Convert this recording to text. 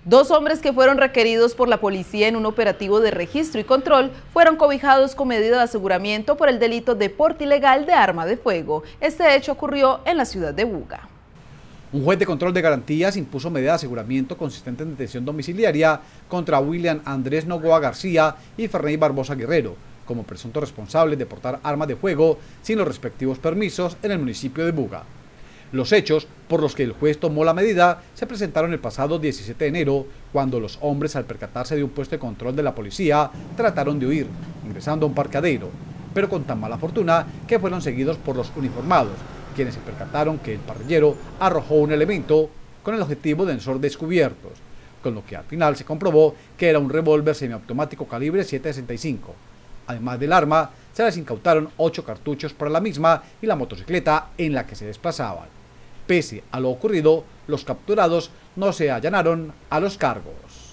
Dos hombres que fueron requeridos por la policía en un operativo de registro y control fueron cobijados con medida de aseguramiento por el delito de porte ilegal de arma de fuego. Este hecho ocurrió en la ciudad de Buga. Un juez de control de garantías impuso medida de aseguramiento consistente en detención domiciliaria contra William Andrés Nogoa García y Ferney Barbosa Guerrero, como presuntos responsables de portar armas de fuego sin los respectivos permisos en el municipio de Buga. Los hechos por los que el juez tomó la medida se presentaron el pasado 17 de enero, cuando los hombres, al percatarse de un puesto de control de la policía, trataron de huir, ingresando a un parqueadero, pero con tan mala fortuna que fueron seguidos por los uniformados, quienes se percataron que el parrillero arrojó un elemento con el objetivo de ser descubiertos, con lo que al final se comprobó que era un revólver semiautomático calibre .765. Además del arma, se les incautaron 8 cartuchos para la misma y la motocicleta en la que se desplazaban. Pese a lo ocurrido, los capturados no se allanaron a los cargos.